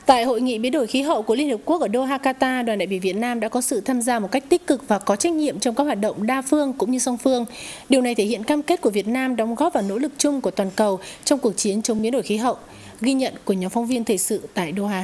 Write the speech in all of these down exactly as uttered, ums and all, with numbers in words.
Tại Hội nghị biến đổi khí hậu của Liên Hợp Quốc ở Doha, Qatar, đoàn đại biểu Việt Nam đã có sự tham gia một cách tích cực và có trách nhiệm trong các hoạt động đa phương cũng như song phương. Điều này thể hiện cam kết của Việt Nam đóng góp vào nỗ lực chung của toàn cầu trong cuộc chiến chống biến đổi khí hậu. Ghi nhận của nhóm phóng viên thời sự tại Doha.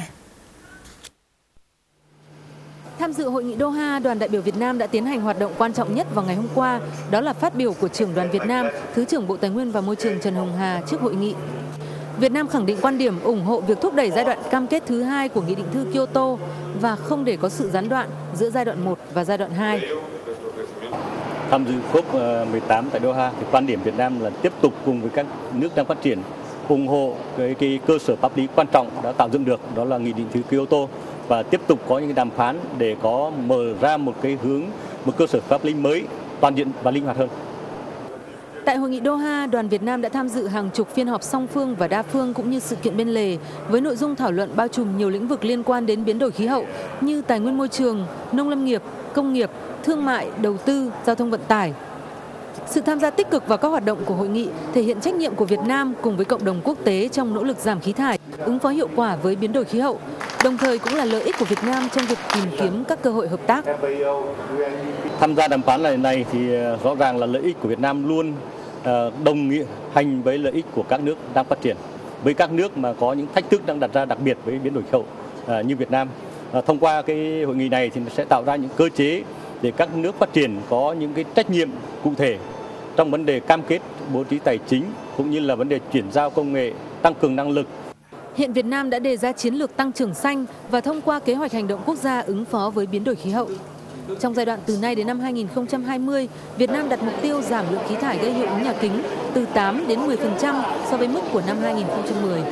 Tham dự hội nghị Doha, đoàn đại biểu Việt Nam đã tiến hành hoạt động quan trọng nhất vào ngày hôm qua, đó là phát biểu của trưởng đoàn Việt Nam, Thứ trưởng Bộ Tài nguyên và Môi trường Trần Hồng Hà trước hội nghị. Việt Nam khẳng định quan điểm ủng hộ việc thúc đẩy giai đoạn cam kết thứ hai của Nghị định thư Kyoto và không để có sự gián đoạn giữa giai đoạn một và giai đoạn hai. Tham dự cốp mười tám tại Doha, thì quan điểm Việt Nam là tiếp tục cùng với các nước đang phát triển ủng hộ cái, cái cơ sở pháp lý quan trọng đã tạo dựng được, đó là Nghị định thư Kyoto, và tiếp tục có những đàm phán để có mở ra một cái hướng, một cơ sở pháp lý mới toàn diện và linh hoạt hơn. Tại hội nghị Doha, đoàn Việt Nam đã tham dự hàng chục phiên họp song phương và đa phương cũng như sự kiện bên lề với nội dung thảo luận bao trùm nhiều lĩnh vực liên quan đến biến đổi khí hậu như tài nguyên môi trường, nông lâm nghiệp, công nghiệp, thương mại, đầu tư, giao thông vận tải. Sự tham gia tích cực vào các hoạt động của hội nghị thể hiện trách nhiệm của Việt Nam cùng với cộng đồng quốc tế trong nỗ lực giảm khí thải, ứng phó hiệu quả với biến đổi khí hậu, đồng thời cũng là lợi ích của Việt Nam trong việc tìm kiếm các cơ hội hợp tác. Tham gia đàm phán lần này thì rõ ràng là lợi ích của Việt Nam luôn đồng nghĩa hành với lợi ích của các nước đang phát triển, với các nước mà có những thách thức đang đặt ra, đặc biệt với biến đổi khí hậu như Việt Nam. Thông qua cái hội nghị này thì sẽ tạo ra những cơ chế để các nước phát triển có những cái trách nhiệm cụ thể trong vấn đề cam kết bố trí tài chính cũng như là vấn đề chuyển giao công nghệ, tăng cường năng lực. Hiện Việt Nam đã đề ra chiến lược tăng trưởng xanh và thông qua kế hoạch hành động quốc gia ứng phó với biến đổi khí hậu. Trong giai đoạn từ nay đến năm hai nghìn không trăm hai mươi, Việt Nam đặt mục tiêu giảm lượng khí thải gây hiệu ứng nhà kính từ tám đến mười phần trăm so với mức của năm hai nghìn không trăm mười.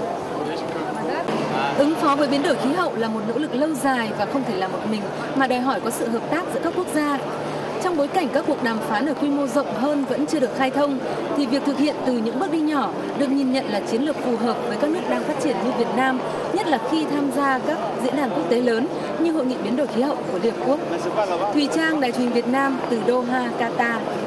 Ứng phó với biến đổi khí hậu là một nỗ lực lâu dài và không thể làm một mình, mà đòi hỏi có sự hợp tác giữa các quốc gia. Trong bối cảnh các cuộc đàm phán ở quy mô rộng hơn vẫn chưa được khai thông, thì việc thực hiện từ những bước đi nhỏ được nhìn nhận là chiến lược phù hợp với các nước đang phát triển như Việt Nam, nhất là khi tham gia các diễn đàn quốc tế lớn như Hội nghị biến đổi khí hậu của Liên Hợp Quốc. Thùy Trang, Đài truyền hình Việt Nam từ Doha, Qatar.